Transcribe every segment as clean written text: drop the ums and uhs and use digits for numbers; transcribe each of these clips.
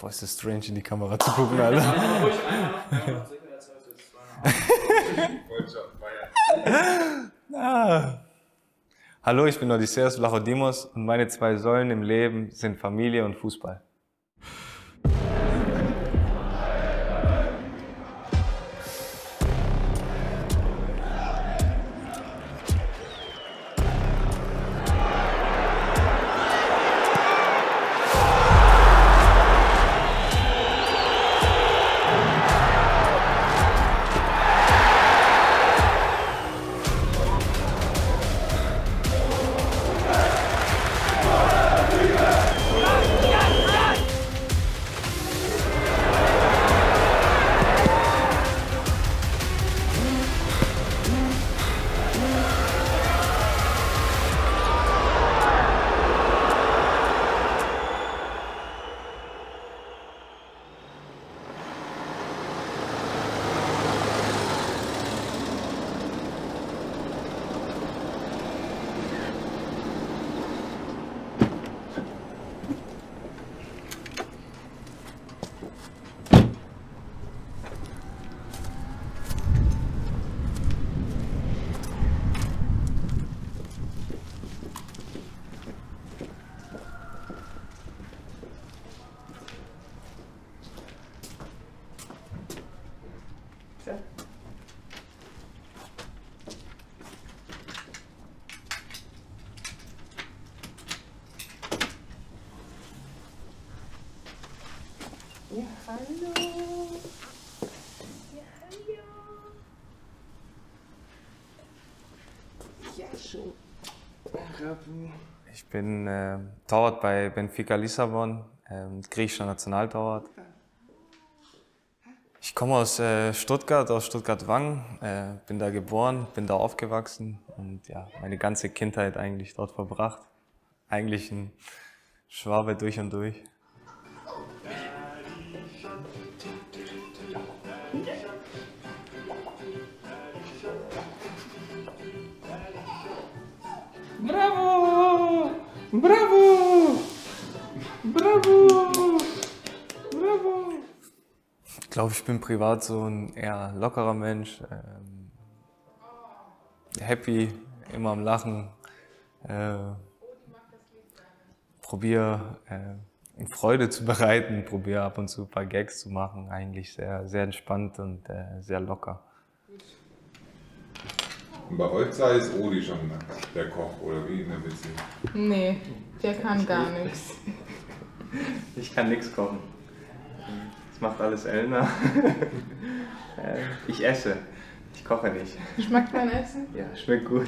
Boah, ist das strange, in die Kamera zu gucken, Alter. Ja, ruhig einer noch. Hallo, ich bin Odysseus Vlachodimos und meine 2 Säulen im Leben sind Familie und Fußball. Ja, hallo. Ja, hallo. Ja, schon. Ich bin Torwart bei Benfica Lissabon, griechischer Nationaltorwart. Ich komme aus Stuttgart, aus Stuttgart-Wangen, bin da geboren, bin da aufgewachsen und ja, meine ganze Kindheit eigentlich dort verbracht. Eigentlich ein Schwabe durch und durch. Bravo! Bravo! Bravo! Bravo! Ich glaube, ich bin privat so ein eher lockerer Mensch, happy, immer am Lachen, probiere Freude zu bereiten, probiere ab und zu ein paar Gags zu machen, eigentlich sehr, sehr entspannt und sehr locker. Und bei euch zwei ist Odi schon der Koch, oder wie in der Beziehung? Nee, der kann gar nichts. Ich kann nichts kochen. Das macht alles Elna. Ich esse, ich koche nicht. Schmeckt mein Essen? Ja, schmeckt gut.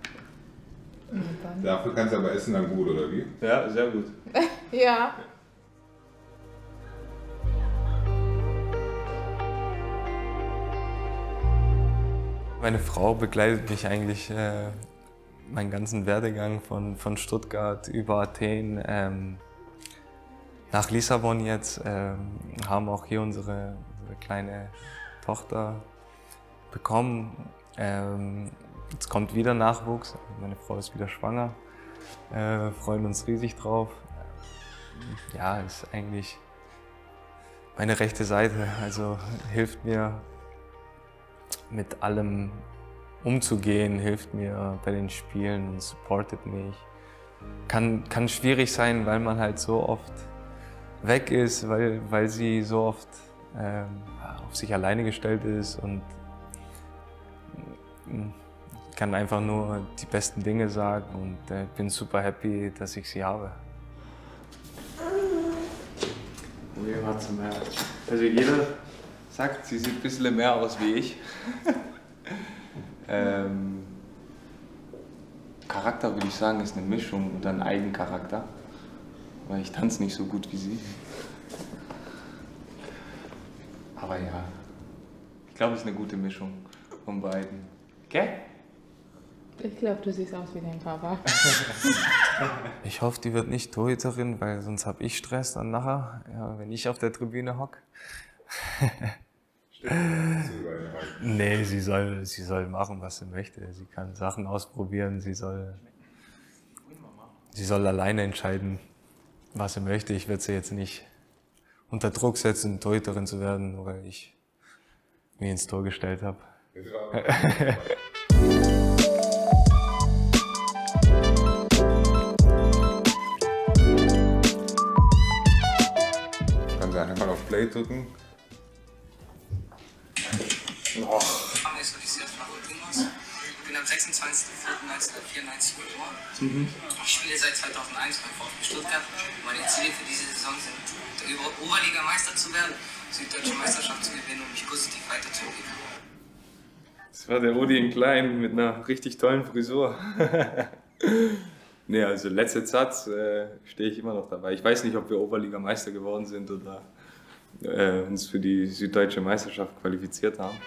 Dafür kannst du aber essen dann gut, oder wie? Ja, sehr gut. Ja. Meine Frau begleitet mich eigentlich meinen ganzen Werdegang von Stuttgart über Athen nach Lissabon jetzt, haben auch hier unsere kleine Tochter bekommen. Jetzt kommt wieder Nachwuchs, meine Frau ist wieder schwanger, freuen uns riesig drauf. Ja, ist eigentlich meine rechte Seite, also hilft mir mit allem umzugehen, hilft mir bei den Spielen und supportet mich. Kann schwierig sein, weil man halt so oft weg ist, weil sie so oft auf sich alleine gestellt ist und kann einfach nur die besten Dinge sagen und bin super happy, dass ich sie habe. Also jeder sagt, sie sieht ein bisschen mehr aus wie ich. Charakter würde ich sagen, ist eine Mischung und ein Eigencharakter, weil ich tanze nicht so gut wie sie. Aber ja, ich glaube, es ist eine gute Mischung von beiden. Okay? Ich glaube, du siehst aus wie dein Papa. Ich hoffe, die wird nicht Torhüterin, weil sonst habe ich Stress dann nachher, ja, wenn ich auf der Tribüne hocke. Nee, sie soll machen, was sie möchte. Sie kann Sachen ausprobieren, sie soll alleine entscheiden, was sie möchte. Ich werde sie jetzt nicht unter Druck setzen, Torhüterin zu werden, weil ich mich ins Tor gestellt habe. Kannst du einmal auf Play drücken? Ich bin am 26.04.1994 geboren. Ich spiele seit 2001 beim VfB Stuttgart. Meine Ziele für diese Saison sind, Oberligameister zu werden, Süddeutsche Meisterschaft zu gewinnen und mich positiv weiterzuentwickeln. Das war der Odi in klein mit einer richtig tollen Frisur. Nee, also letzter Satz stehe ich immer noch dabei. Ich weiß nicht, ob wir Oberligameister geworden sind oder uns für die Süddeutsche Meisterschaft qualifiziert haben.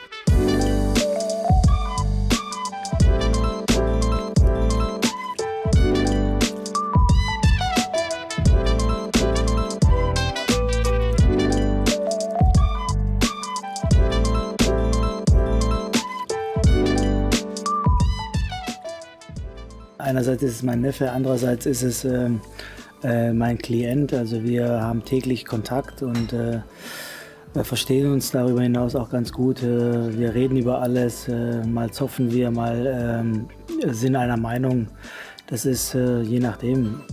Einerseits ist es mein Neffe, andererseits ist es mein Klient. Also wir haben täglich Kontakt und wir verstehen uns darüber hinaus auch ganz gut. Wir reden über alles, mal zoffen wir, mal sind einer Meinung. Das ist je nachdem.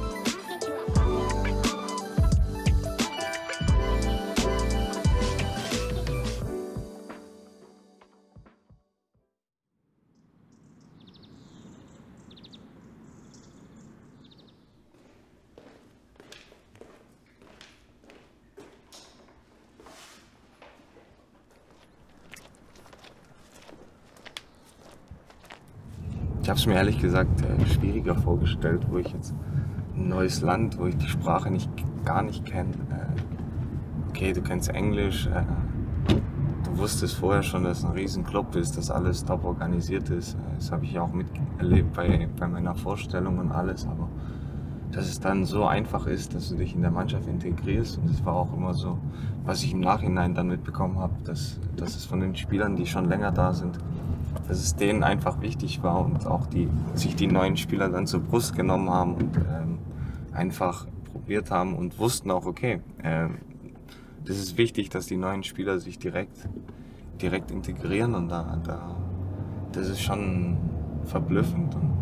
Ich habe es mir ehrlich gesagt schwieriger vorgestellt, wo ich jetzt ein neues Land, wo ich die Sprache gar nicht kenne. Okay, du kennst Englisch, du wusstest vorher schon, dass es ein riesen Club ist, dass alles top organisiert ist. Das habe ich auch miterlebt bei meiner Vorstellung und alles, aber dass es dann so einfach ist, dass du dich in der Mannschaft integrierst, und das war auch immer so, was ich im Nachhinein dann mitbekommen habe, dass es von den Spielern, die schon länger da sind, dass es denen einfach wichtig war und auch sich die neuen Spieler dann zur Brust genommen haben und einfach probiert haben und wussten auch, okay, das ist wichtig, dass die neuen Spieler sich direkt integrieren, und das ist schon verblüffend. Und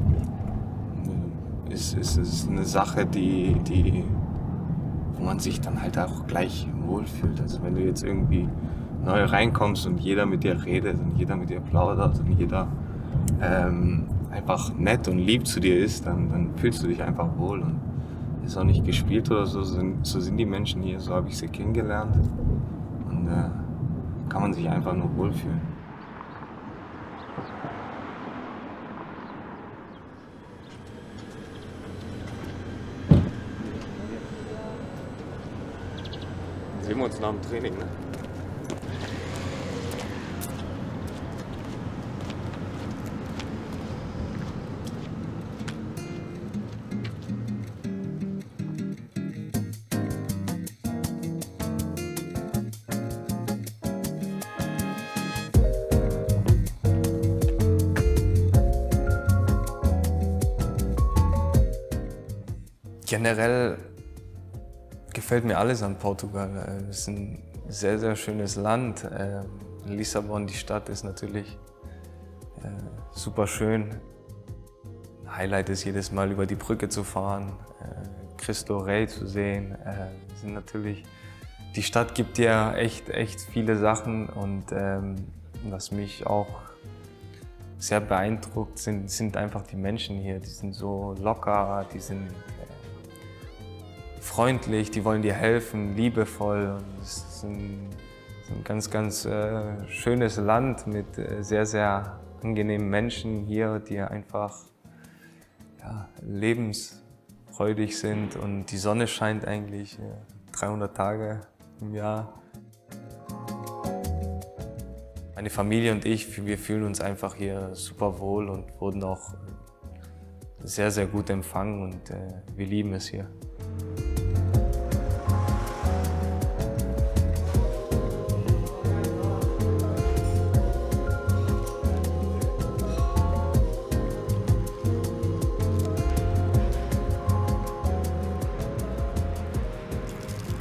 es ist eine Sache, wo man sich dann halt auch gleich wohlfühlt. Also wenn du jetzt irgendwie neu reinkommst und jeder mit dir redet und jeder mit dir plaudert und jeder einfach nett und lieb zu dir ist, dann fühlst du dich einfach wohl. Und ist auch nicht gespielt oder so, so sind die Menschen hier, so habe ich sie kennengelernt, und kann man sich einfach nur wohlfühlen. Dann sehen wir uns nach dem Training, ne? Generell gefällt mir alles an Portugal. Es ist ein sehr, sehr schönes Land. Lissabon, die Stadt, ist natürlich super schön. Highlight ist jedes Mal über die Brücke zu fahren, Cristo Rei zu sehen. Die Stadt gibt dir echt viele Sachen, und was mich auch sehr beeindruckt, sind einfach die Menschen hier. Die sind so locker, die sind freundlich, die wollen dir helfen, liebevoll. Und es ist ein ganz, ganz schönes Land mit sehr, sehr angenehmen Menschen hier, die einfach lebensfreudig sind, und die Sonne scheint eigentlich 300 Tage im Jahr. Meine Familie und ich, wir fühlen uns einfach hier super wohl und wurden auch sehr, sehr gut empfangen, und wir lieben es hier.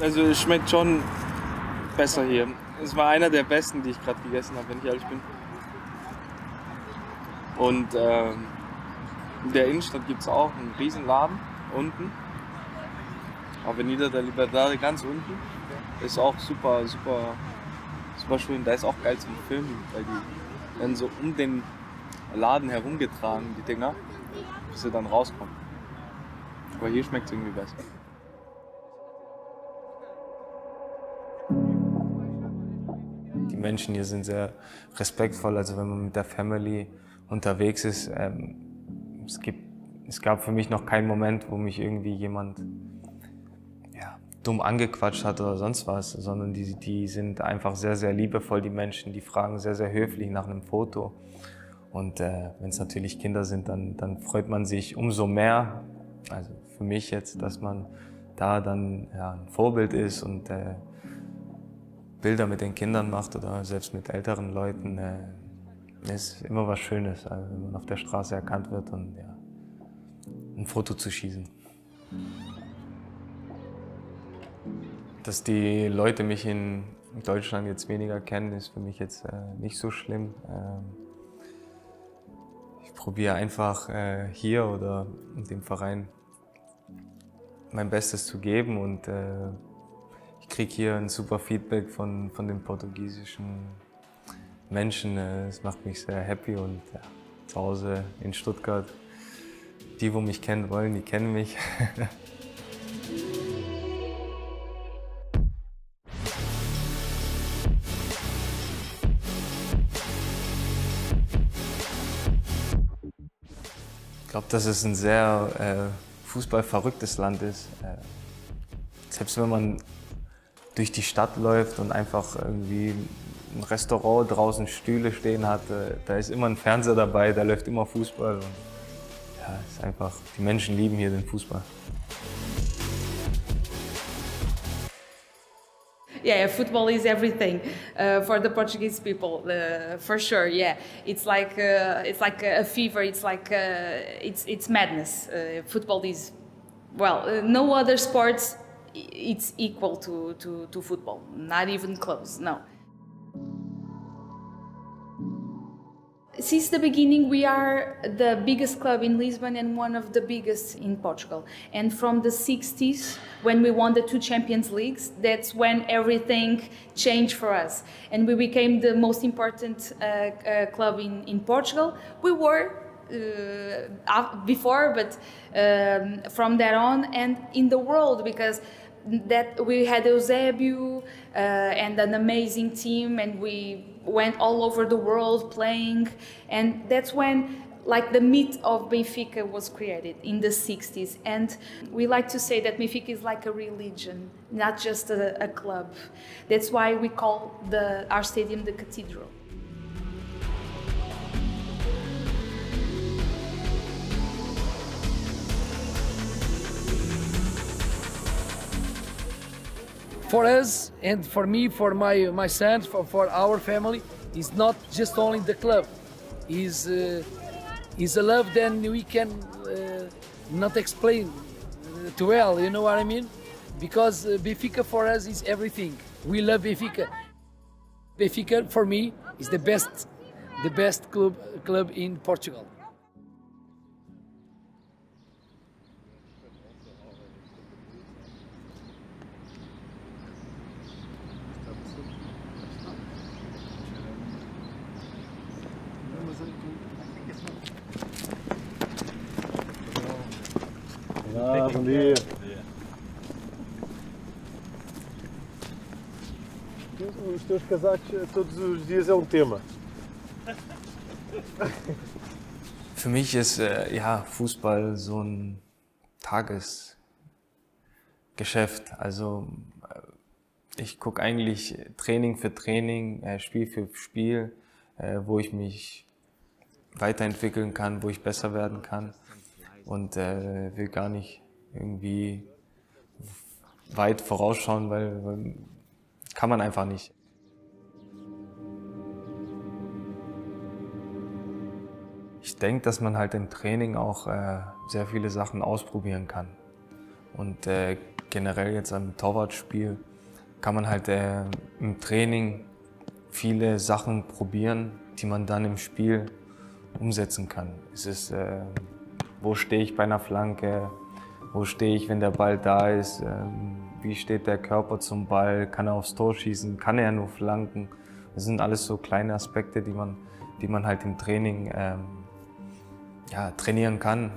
Also es schmeckt schon besser hier. Es war einer der besten, die ich gerade gegessen habe, wenn ich ehrlich bin. Und in der Innenstadt gibt es auch einen riesen Laden unten. Avenida der Libertad ganz unten. Ist auch super schön. Da ist auch geil zum Filmen, weil die werden so um den Laden herumgetragen, die Dinger, bis sie dann rauskommen. Aber hier schmeckt es irgendwie besser. Die Menschen hier sind sehr respektvoll, also wenn man mit der Family unterwegs ist. Es gab für mich noch keinen Moment, wo mich irgendwie jemand dumm angequatscht hat oder sonst was, sondern die sind einfach sehr, sehr liebevoll, die Menschen. Die fragen sehr, sehr höflich nach einem Foto. Und wenn es natürlich Kinder sind, dann freut man sich umso mehr, also für mich jetzt, dass man da dann ein Vorbild ist und Bilder mit den Kindern macht oder selbst mit älteren Leuten. Ist immer was Schönes, also wenn man auf der Straße erkannt wird und ein Foto zu schießen. Dass die Leute mich in Deutschland jetzt weniger kennen, ist für mich jetzt nicht so schlimm. Ich probiere einfach hier oder in dem Verein mein Bestes zu geben und ich kriege hier ein super Feedback von den portugiesischen Menschen. Es macht mich sehr happy und zu Hause in Stuttgart, die, wo mich kennen wollen, die kennen mich. Ich glaube, dass es ein sehr fußballverrücktes Land ist. Selbst wenn man durch die Stadt läuft und einfach irgendwie ein Restaurant draußen Stühle stehen hat, da ist immer ein Fernseher dabei, da läuft immer Fußball. Und ist einfach, die Menschen lieben hier den Fußball. Yeah, football is everything for the Portuguese people, for sure. Yeah, it's like a fever. It's like it's madness. Football is, well, no other sports. It's equal to football. Not even close. No. Since the beginning, we are the biggest club in Lisbon and one of the biggest in Portugal. And from the 60s, when we won the 2 Champions Leagues, that's when everything changed for us. And we became the most important club in Portugal. We were before, but from that on, and in the world, because that we had Eusébio and an amazing team, and we went all over the world playing, and that's when like the myth of Benfica was created in the 60s. And we like to say that Benfica is like a religion, not just a club. That's why we call our stadium the Cathedral. For us and for me, for my sons, for our family, it's not just only the club. Is a love that we can not explain too well. You know what I mean? Because Benfica for us is everything. We love Benfica. Benfica for me is the best club in Portugal. Olá, bom dia. Os teus casacos todos os dias é um Thema. Für mich ist Fußball so ein Tagesgeschäft. Also ich gucke eigentlich Training für Training, Spiel für Spiel, wo ich mich weiterentwickeln kann, wo ich besser werden kann. Und will gar nicht irgendwie weit vorausschauen, weil kann man einfach nicht. Ich denke, dass man halt im Training auch sehr viele Sachen ausprobieren kann. Und generell jetzt am Torwartspiel kann man halt im Training viele Sachen probieren, die man dann im Spiel umsetzen kann. Es ist, wo stehe ich bei einer Flanke, wo stehe ich, wenn der Ball da ist, wie steht der Körper zum Ball, kann er aufs Tor schießen, kann er nur flanken. Das sind alles so kleine Aspekte, die man halt im Training ja, trainieren kann.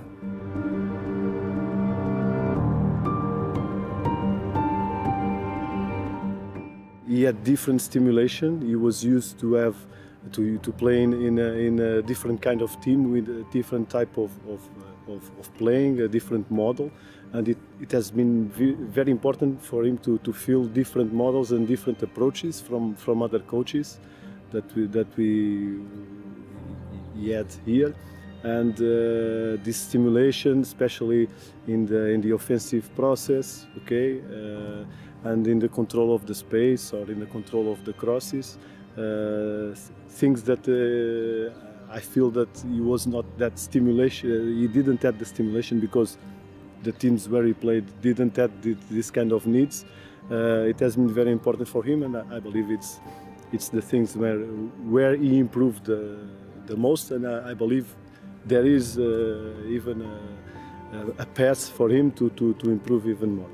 He had different stimulation. He was used to have to play in a different kind of team with a different type of playing, a different model, and it has been very important for him to feel different models and different approaches from other coaches that we had here. And this stimulation, especially in the offensive process, okay, and in the control of the space or in the control of the crosses, things that I feel that he was not that stimulation. He didn't have the stimulation because the teams where he played didn't have this kind of needs. It has been very important for him, and I believe it's the things where he improved the most, and I believe there is even a path for him to improve even more.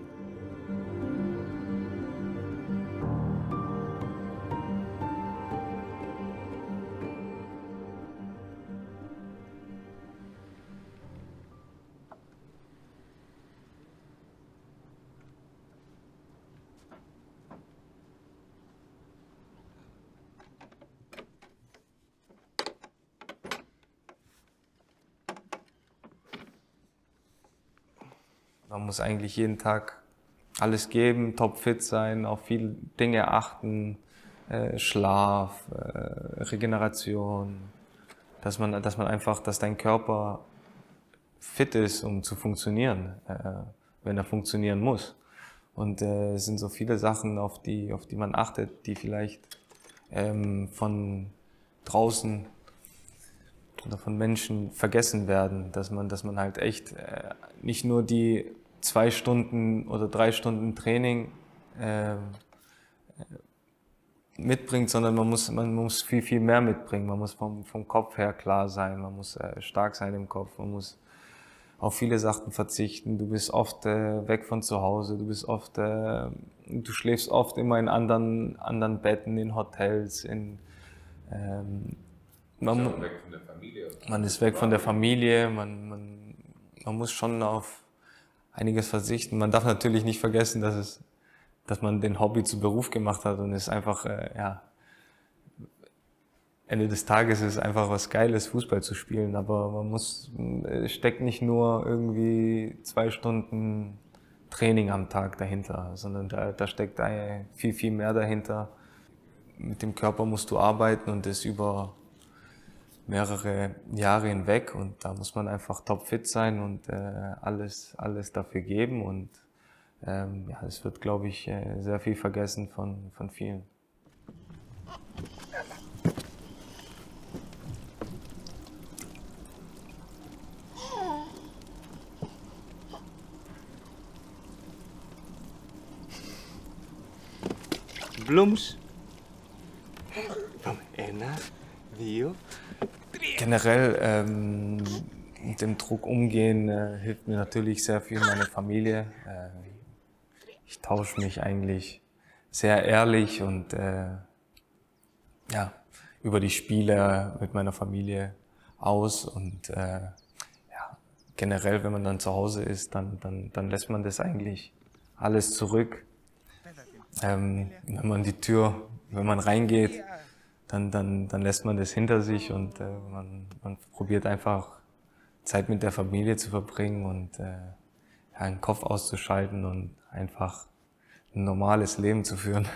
Man muss eigentlich jeden Tag alles geben, topfit sein, auf viele Dinge achten, Schlaf, Regeneration, dass dein Körper fit ist, um zu funktionieren, wenn er funktionieren muss. Und es sind so viele Sachen, auf die man achtet, die vielleicht von draußen oder von Menschen vergessen werden, dass man halt echt nicht nur die 2 Stunden oder 3 Stunden Training mitbringt, sondern man muss viel mehr mitbringen. Man muss vom Kopf her klar sein, man muss stark sein im Kopf, man muss auf viele Sachen verzichten. Du bist oft weg von zu Hause, du schläfst oft immer in anderen Betten, in Hotels, man ist weg von der Familie, man muss schon auf einiges verzichten. Man darf natürlich nicht vergessen, dass man den Hobby zu Beruf gemacht hat und es einfach, ja, Ende des Tages ist es einfach was Geiles, Fußball zu spielen, aber es steckt nicht nur irgendwie 2 Stunden Training am Tag dahinter, sondern da steckt viel mehr dahinter. Mit dem Körper musst du arbeiten und das über mehrere Jahre hinweg, und da muss man einfach topfit sein und alles dafür geben, und ja, es wird, glaube ich, sehr viel vergessen von vielen. Blums. Anna, Vio. Generell mit dem Druck umgehen hilft mir natürlich sehr viel meine Familie. Ich tausche mich eigentlich sehr ehrlich und ja, über die Spiele mit meiner Familie aus, und ja, generell, wenn man dann zu Hause ist, dann lässt man das eigentlich alles zurück. Wenn man reingeht, dann lässt man das hinter sich, und man probiert einfach Zeit mit der Familie zu verbringen und ja, den Kopf auszuschalten und einfach ein normales Leben zu führen.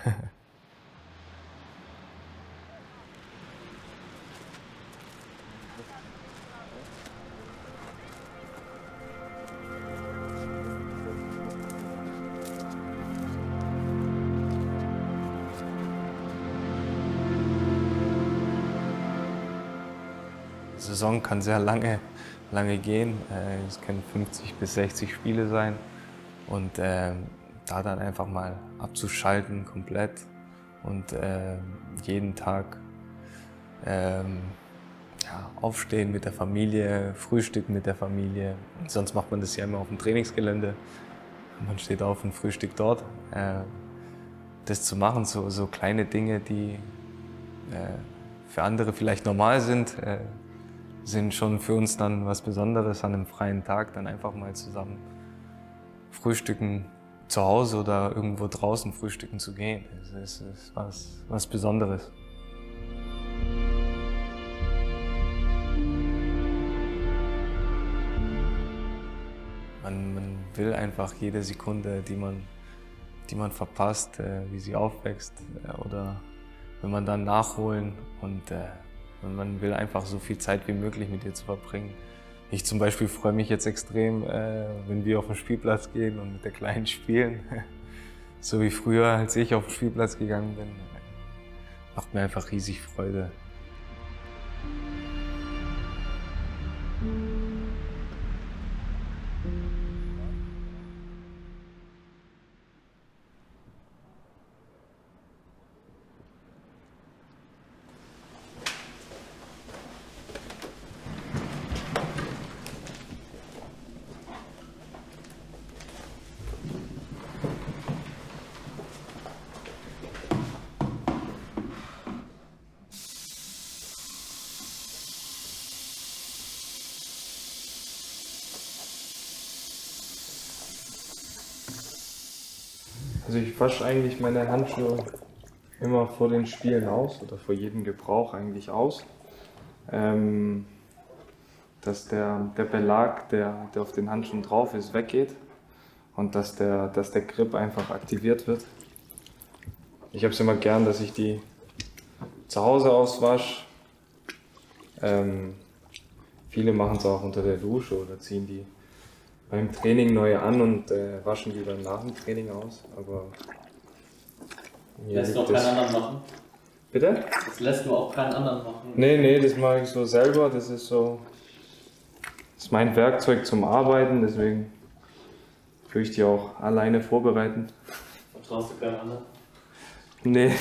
Die Saison kann sehr lange gehen. Es können 50 bis 60 Spiele sein. Und da dann einfach mal abzuschalten komplett und jeden Tag aufstehen mit der Familie, frühstücken mit der Familie. Sonst macht man das ja immer auf dem Trainingsgelände. Man steht auf und frühstückt dort. Das zu machen, so kleine Dinge, die für andere vielleicht normal sind, sind schon für uns dann was Besonderes, an einem freien Tag dann einfach mal zusammen frühstücken zu Hause oder irgendwo draußen frühstücken zu gehen. Das ist was Besonderes. Man will einfach jede Sekunde, die man verpasst, wie sie aufwächst, oder wenn man dann nachholen, und man will einfach so viel Zeit wie möglich mit ihr zu verbringen. Ich zum Beispiel freue mich jetzt extrem, wenn wir auf den Spielplatz gehen und mit der Kleinen spielen. So wie früher, als ich auf den Spielplatz gegangen bin. Macht mir einfach riesig Freude. Also ich wasche eigentlich meine Handschuhe immer vor den Spielen aus oder vor jedem Gebrauch eigentlich aus, dass der Belag, der auf den Handschuhen drauf ist, weggeht und dass der Grip einfach aktiviert wird. Ich habe es immer gern, dass ich die zu Hause auswasche. Viele machen es auch unter der Dusche oder ziehen die beim Training neue an und waschen die dann nach dem Training aus. Aber lässt du auch keinen anderen machen? Bitte? Das lässt du auch keinen anderen machen? Nee, das mache ich so selber. Das ist mein Werkzeug zum Arbeiten, deswegen würde ich die auch alleine vorbereiten. Vertraust du keinen anderen? Nee.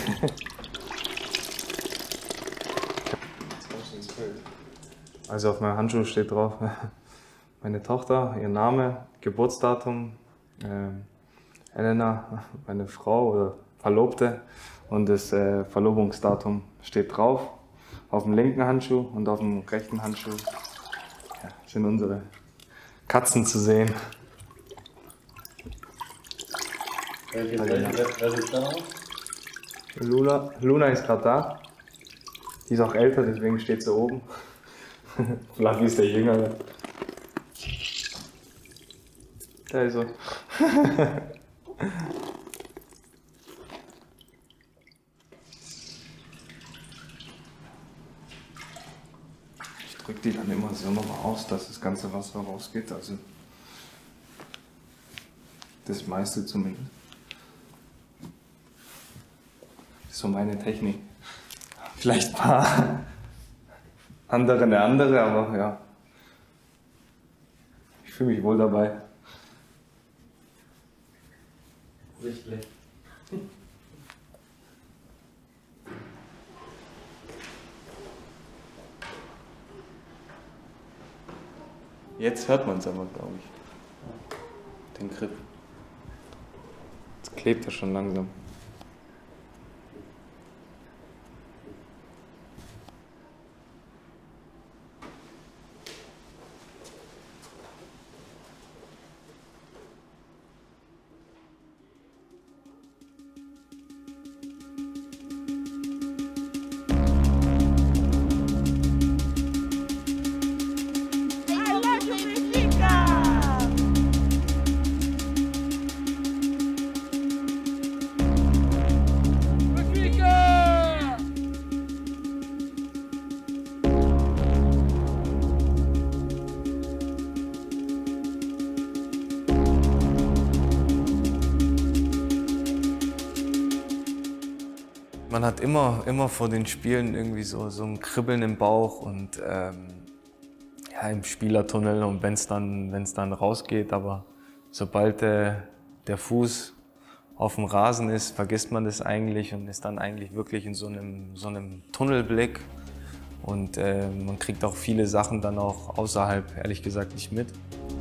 Also auf meinem Handschuh steht drauf meine Tochter, ihr Name, Geburtsdatum, Elena, meine Frau oder Verlobte, und das Verlobungsdatum steht drauf. Auf dem linken Handschuh und auf dem rechten Handschuh sind unsere Katzen zu sehen. Wer sitzt da noch? Luna ist gerade da. Die ist auch älter, deswegen steht sie oben. Fluffy ist der Jüngere. Da ist er. Ich drücke die dann immer so nochmal aus, dass das ganze Wasser rausgeht. Also das meiste zumindest. Das ist so meine Technik. Vielleicht ein paar andere eine andere, aber ja. Ich fühle mich wohl dabei. Sichtlich. Jetzt hört man es aber, glaube ich. Den Grip. Jetzt klebt er schon langsam. Man hat immer vor den Spielen irgendwie so ein Kribbeln im Bauch und im Spielertunnel, und wenn es dann rausgeht, aber sobald der Fuß auf dem Rasen ist, vergisst man das eigentlich und ist dann eigentlich wirklich in so einem Tunnelblick. Und man kriegt auch viele Sachen dann auch außerhalb, ehrlich gesagt, nicht mit.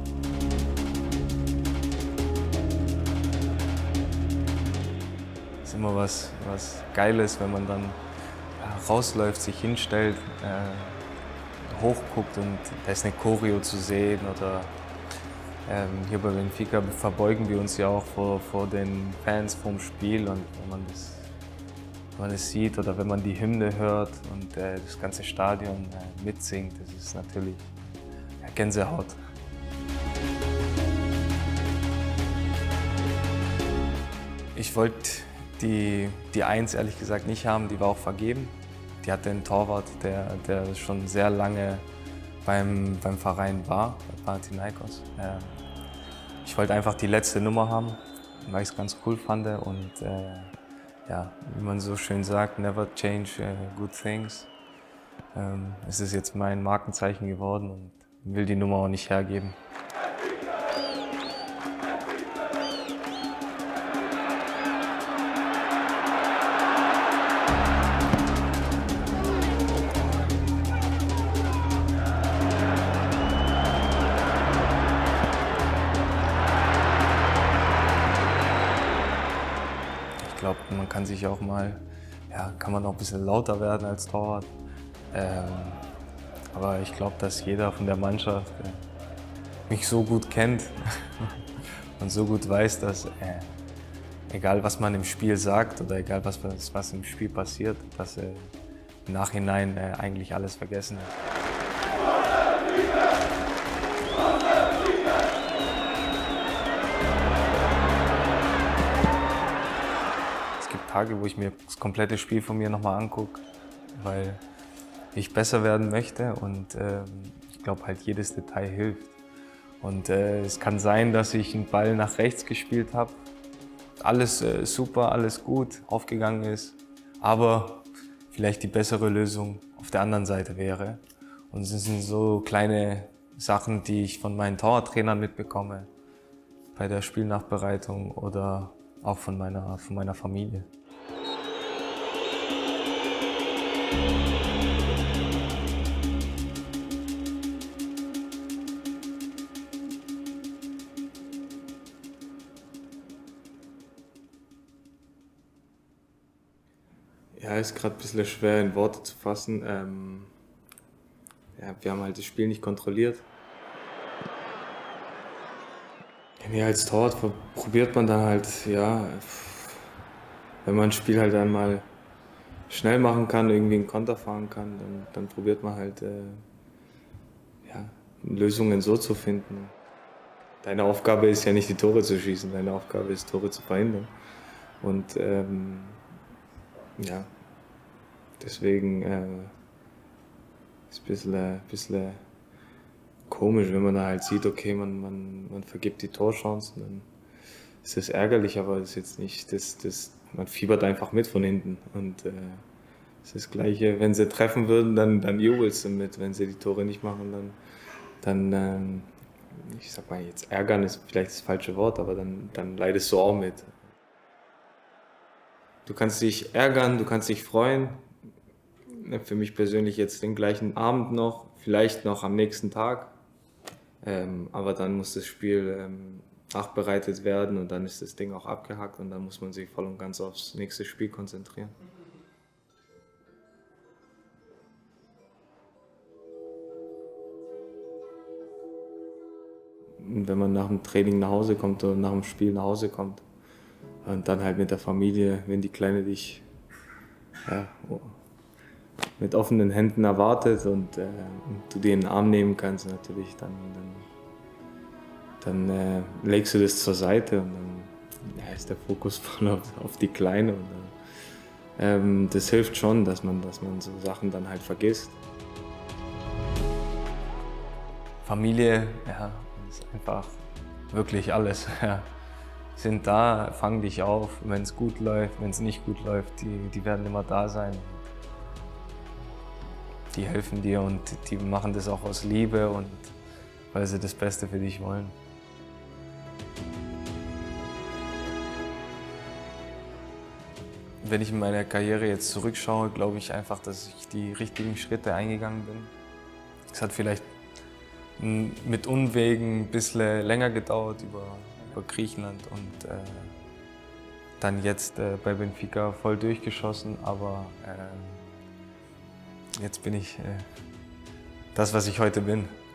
Es ist immer was Geiles, wenn man dann rausläuft, sich hinstellt, hochguckt und da ist eine Choreo zu sehen. Oder hier bei Benfica verbeugen wir uns ja auch vor den Fans vorm Spiel. Und wenn man das sieht oder wenn man die Hymne hört und das ganze Stadion mitsingt, das ist natürlich Gänsehaut. Ich wollte die 1 ehrlich gesagt nicht haben, die war auch vergeben. Die hatte einen Torwart, der schon sehr lange beim Verein war, bei Panathinaikos. Ich wollte einfach die letzte Nummer haben, weil ich es ganz cool fand. Und ja, wie man so schön sagt, never change good things. Es ist jetzt mein Markenzeichen geworden und will die Nummer auch nicht hergeben. Ich glaube, man kann sich auch mal, kann man auch ein bisschen lauter werden als Torwart. Aber ich glaube, dass jeder von der Mannschaft mich so gut kennt und so gut weiß, dass egal was man im Spiel sagt oder egal was im Spiel passiert, dass im Nachhinein eigentlich alles vergessen ist. Tage, wo ich mir das komplette Spiel von mir nochmal angucke, weil ich besser werden möchte und ich glaube halt jedes Detail hilft. Und es kann sein, dass ich einen Ball nach rechts gespielt habe, alles super, alles gut, aufgegangen ist, aber vielleicht die bessere Lösung auf der anderen Seite wäre. Und es sind so kleine Sachen, die ich von meinen Torwarttrainern mitbekomme, bei der Spielnachbereitung oder auch von meiner Familie. Ja, ist gerade ein bisschen schwer in Worte zu fassen. Wir haben halt das Spiel nicht kontrolliert. Als Torwart probiert man dann halt, wenn man ein Spiel halt einmal schnell machen kann, irgendwie einen Konter fahren kann, dann probiert man halt Lösungen so zu finden. Deine Aufgabe ist ja nicht, die Tore zu schießen, deine Aufgabe ist, Tore zu verhindern. Und deswegen ist es ein bisschen komisch, wenn man da halt sieht, okay, man vergibt die Torchancen, dann ist das ärgerlich, aber das ist jetzt nicht, man fiebert einfach mit von hinten. Und es ist das Gleiche, wenn sie treffen würden, dann jubelst du mit, wenn sie die Tore nicht machen, dann ich sag mal jetzt ärgern ist vielleicht das falsche Wort, aber dann leidest du auch mit. Du kannst dich ärgern, du kannst dich freuen. Für mich persönlich jetzt den gleichen Abend noch, vielleicht noch am nächsten Tag. Aber dann muss das Spiel nachbereitet werden und dann ist das Ding auch abgehakt und dann muss man sich voll und ganz aufs nächste Spiel konzentrieren. Und wenn man nach dem Training nach Hause kommt oder nach dem Spiel nach Hause kommt und dann halt mit der Familie, wenn die Kleine dich mit offenen Händen erwartet und du den in den Arm nehmen kannst, natürlich, dann legst du das zur Seite und dann ist der Fokus voll auf die Kleine. Und, das hilft schon, dass man so Sachen dann halt vergisst. Familie, ist einfach wirklich alles. Sind da, fangen dich auf, wenn es gut läuft, wenn es nicht gut läuft, die werden immer da sein. Die helfen dir und die machen das auch aus Liebe und weil sie das Beste für dich wollen. Wenn ich in meiner Karriere jetzt zurückschaue, glaube ich einfach, dass ich die richtigen Schritte eingegangen bin. Es hat vielleicht mit Umwegen ein bisschen länger gedauert über Griechenland und dann jetzt bei Benfica voll durchgeschossen, aber jetzt bin ich das, was ich heute bin.